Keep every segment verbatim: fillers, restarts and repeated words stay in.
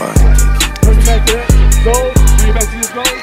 boy. Bring it back to that. Goal. Bring it back to this goal.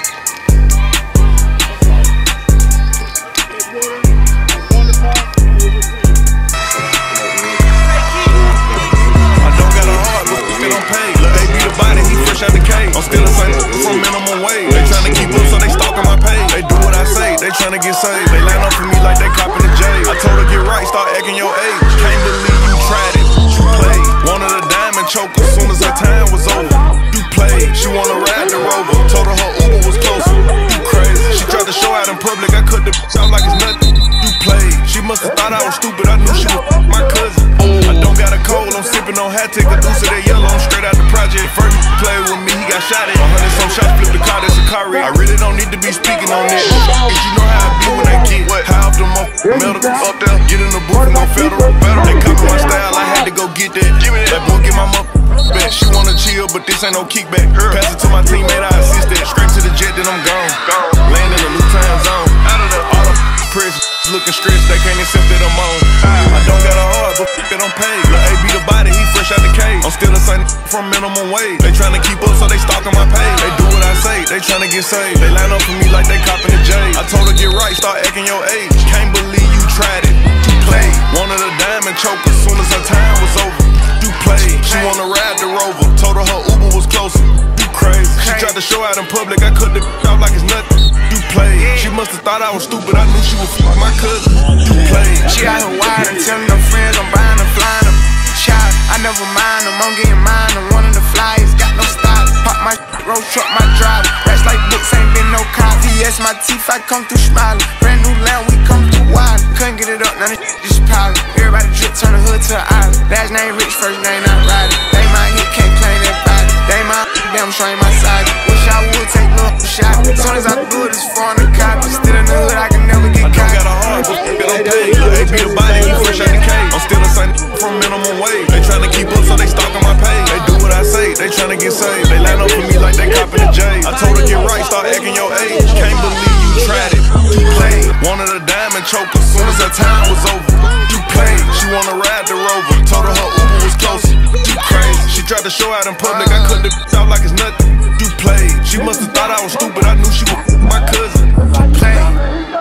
Out the cage. I'm still the same from minimum wage. They tryna keep up, so they stalking my page. They do what I say, they tryna get saved. They line up for me like they copping the J. I told her get right, start acting your age. Can't believe you tried it, you played. Wanted a diamond choke as soon as her time was over. You played, she wanna ride the Rover. Told her her Uber was closer. You crazy. She tried to show out in public, I cut the out like it's nothing. You played. She must've thought I was stupid, I knew she was my cousin. I don't got a cold, I'm sipping on hat, take a deuce of that yellow, I'm straight out the project. First he played with me, he got shot at. A hundred some shots, flip the car, that's a car wreck. I really don't need to be speaking on this. Cause you know how I be when I get high off the metal up there, get in the booth and go federal. They copy my style, I had to go get that. That boy get my mother back. She wanna chill, but this ain't no kickback. Pass it to my teammate, I assist that. Straight to the jet, then I'm gone. Land in a new time zone. Out of the auto press, looking stressed, they can't accept that I'm on. I don't got a heart, but f*** it, I'm paid. Lil' A be the body, he fresh out the cage. I'm still the same from minimum wage. They tryna keep up, so they stalking my page. They do what I say, they tryna get saved. They line up for me like they copping the J. I told her get right, start acting your age. Can't believe you tried it, you played. Wanted a diamond choke as soon as her time was over. You played, she wanna ride the Rover. Told her her Uber was closer. You crazy. She tried to show out in public, I cut the out like it's nothing. You played. She must've thought I was stupid, I knew she was f my cousin. You played. She out here wild and telling them friends I'm buying them, flying them. Child, I never mind them, I'm getting mine. I'm one of the flyers, got no style. Pop my road truck, my driver. Rats like books, ain't been no cop. P S my teeth, I come through smiling. Brand new land, we come through wild. Couldn't get it up, now this just piling. Everybody drip, turn the hood to an island. Last name rich, first name not riding. They my hit, can't claim that body. They my damn sure ain't my side. Wish I would take little shot. As soon as I do it, it's foreign to copy. Still in the hood, I can never get caught. I don't got a heart, but f*** it, I'm paid. Lil' A be the body, he fresh out the cage. I'm still the same from minimum wage. They tryna keep up, so they stalking my page. They do what I say, they tryna get saved. They line up for me like they copping the J. I told her get right, start acting your age. Can't believe you tried it, you played. Wanted a diamond choke as soon as her time was over. You played, she wanna ride the Rover. Told her her Uber was closer. You crazy. She tried to show out in public, I cut the out like it's nothing. You played. She must've thought I was stupid, I knew she was my cousin. You played.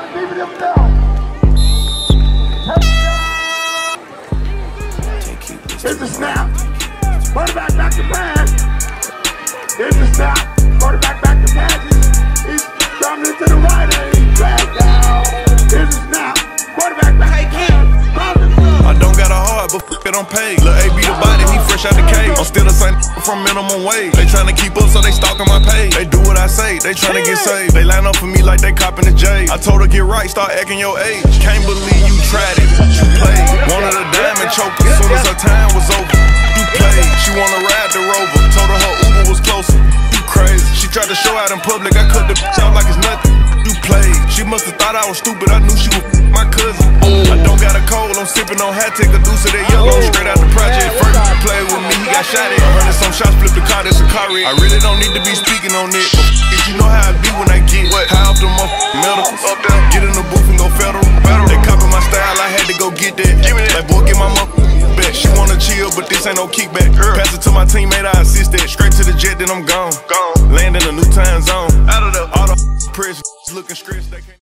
Here's the snap. Quarterback back to pass. Here's the snap. Quarterback back to pass. He's coming into the right and he's dragged down. Here's the snap. Quarterback back to pass. I don't got a heart, but f*** it, I'm paid. Lil' A be the body, he fresh out the cage. I'm still the same from minimum wage. They tryna keep up, so they stalking my page. They do what I say, they tryna get saved. They line up for me like they copping the J. I told her get right, start acting your age. Can't believe you tried it, you played. Wanted a diamond choke as soon as her time was over. You played. She wanna ride the Rover. Told her her Uber was closer. You crazy. She tried to show out in public, I cut the out like it's nothing. You played. She must've thought I was stupid, I knew she was my cousin. I don't got a cold, I'm sipping on hat, take a deuce of that yellow, I'm straight out the project. First he played with me, he got shot at. A hundred some shots, flip the car, that's a car wreck. I really don't need to be speaking on it, but if you know how I be when I get high off the metal up there, get in the booth and go federal. They copy my style, I had to go get that. Like boy, get my mother back. She wanna chill, but this ain't no kickback. Pass it to my teammate, I assist that. Straight to the jet, then I'm gone. Land in a new time zone. Out of the auto press, looking stressed, they can't